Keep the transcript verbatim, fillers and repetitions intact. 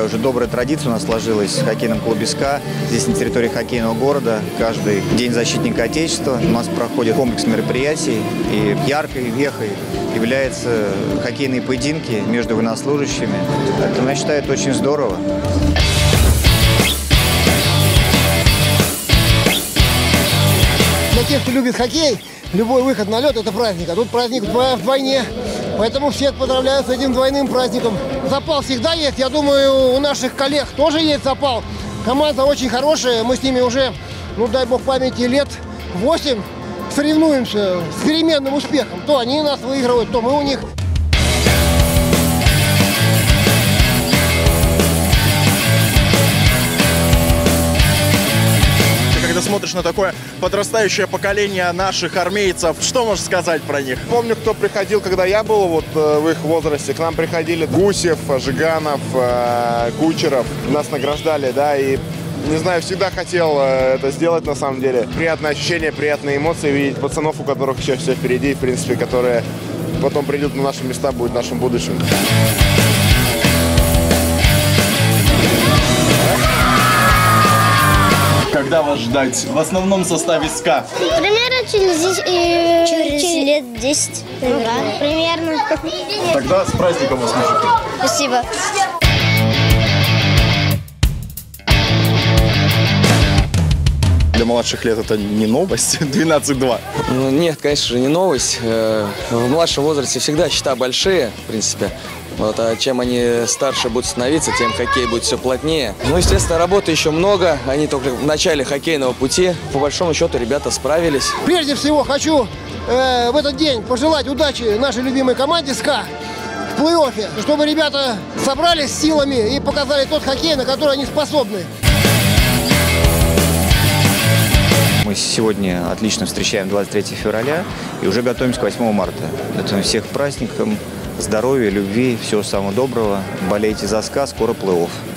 такая уже добрая традиция у нас сложилась в хоккейном клубе «СКА». Здесь на территории хоккейного города каждый День защитника Отечества у нас проходит комплекс мероприятий. И яркой вехой являются хоккейные поединки между военнослужащими. Это, я считаю, это очень здорово. Для тех, кто любит хоккей, любой выход на лед – это праздник. А тут праздник вдвойне. Поэтому всех поздравляю с этим двойным праздником. Запал всегда есть. Я думаю, у наших коллег тоже есть запал. Команда очень хорошая. Мы с ними уже, ну дай бог памяти, лет восемь соревнуемся с переменным успехом. То они нас выигрывают, то мы у них. Когда смотришь на такое подрастающее поколение наших армейцев, что можешь сказать про них? Помню, кто приходил, когда я был вот в их возрасте. К нам приходили Гусев, Жиганов, Кучеров. Нас награждали, да, и, не знаю, всегда хотел это сделать на самом деле. Приятное ощущение, приятные эмоции видеть пацанов, у которых еще все впереди, в принципе, которые потом придут на наши места, будут нашим будущим. Когда вас ждать в основном составе СКА? Примерно через, э, через, через лет десять. Ну, примерно. Тогда с праздником вас, мужики. Спасибо. Для младших лет это не новость, двенадцать два. Ну, нет, конечно же, не новость. В младшем возрасте всегда счета большие, в принципе. Вот, а чем они старше будут становиться, тем хоккей будет все плотнее. Ну, естественно, работы еще много. Они только в начале хоккейного пути. По большому счету, ребята справились. Прежде всего, хочу э, в этот день пожелать удачи нашей любимой команде «СКА» в плей-оффе, чтобы ребята собрались силами и показали тот хоккей, на который они способны. Мы сегодня отлично встречаем двадцать третьего февраля и уже готовимся к восьмому марта. Это всех праздникам, здоровья, любви, всего самого доброго. Болейте за СКА, скоро плей-офф.